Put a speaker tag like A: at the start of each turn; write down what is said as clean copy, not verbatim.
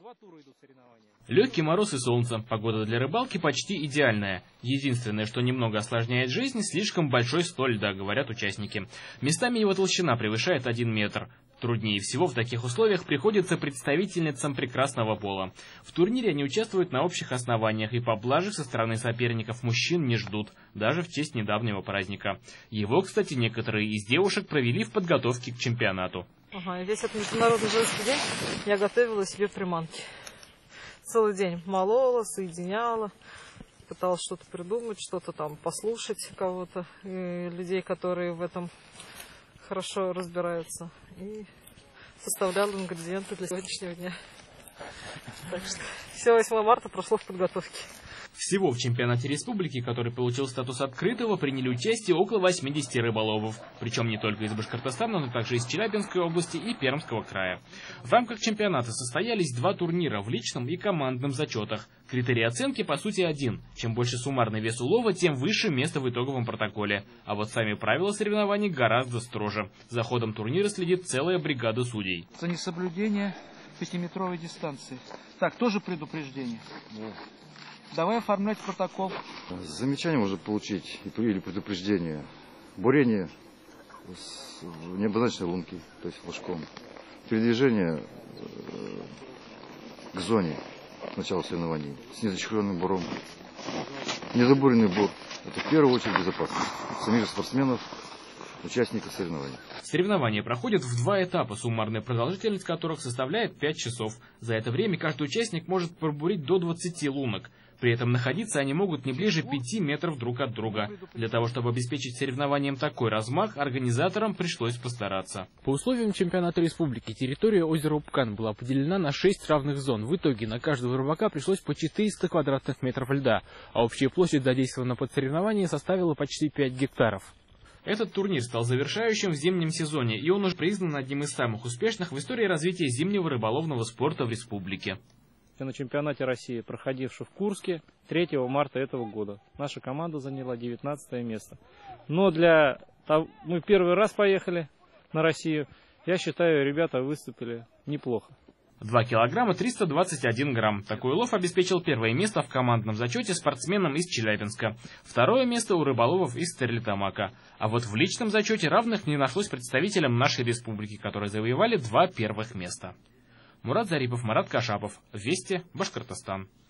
A: Два тура идут соревнования.
B: Легкий мороз и солнце. Погода для рыбалки почти идеальная. Единственное, что немного осложняет жизнь, слишком большой слой льда, говорят участники. Местами его толщина превышает 1 метр. Труднее всего в таких условиях приходится представительницам прекрасного пола. В турнире они участвуют на общих основаниях и поблажек со стороны соперников мужчин не ждут, даже в честь недавнего праздника. Его, кстати, некоторые из девушек провели в подготовке к чемпионату.
C: Ага, весь этот международный женский день я готовила себе приманки. Целый день молола, соединяла, пыталась что-то придумать, что-то там послушать кого-то, людей, которые в этом хорошо разбираются. И составляла ингредиенты для сегодняшнего дня. Так что все 8 марта прошло в подготовке.
B: Всего в чемпионате республики, который получил статус открытого, приняли участие около 80 рыболовов. Причем не только из Башкортостана, но также из Челябинской области и Пермского края. В рамках чемпионата состоялись 2 турнира в личном и командном зачетах. Критерий оценки по сути один. Чем больше суммарный вес улова, тем выше место в итоговом протоколе. А вот сами правила соревнований гораздо строже. За ходом турнира следит целая бригада судей.
A: За несоблюдение 5-метровой дистанции. Так, тоже предупреждение. Давай оформлять протокол.
D: Замечание можно получить или предупреждение. Бурение с необозначенной лунки, то есть флажком. Передвижение к зоне начала соревнований с незащищенным буром. Незабуренный бур. Это в первую очередь безопасность самих спортсменов, участников соревнований.
B: Соревнования проходят в 2 этапа, суммарная продолжительность которых составляет 5 часов. За это время каждый участник может пробурить до 20 лунок. При этом находиться они могут не ближе 5 метров друг от друга. Для того, чтобы обеспечить соревнованиям такой размах, организаторам пришлось постараться.
E: По условиям чемпионата республики территория озера Упкан была поделена на 6 равных зон. В итоге на каждого рыбака пришлось по 400 квадратных метров льда, а общая площадь задействована под соревнования составила почти 5 гектаров.
B: Этот турнир стал завершающим в зимнем сезоне, и он уже признан одним из самых успешных в истории развития зимнего рыболовного спорта в республике.
F: На чемпионате России, проходившем в Курске 3 марта этого года. Наша команда заняла 19 место. Но мы первый раз поехали на Россию. Я считаю, ребята выступили неплохо.
B: 2 килограмма 321 грамм. Такой улов обеспечил первое место в командном зачете спортсменам из Челябинска. Второе место у рыболовов из Стерлитамака. А вот в личном зачете равных не нашлось представителям нашей республики, которые завоевали 2 первых места. Мурат Зарипов, Марат Кашапов. Вести, Башкортостан.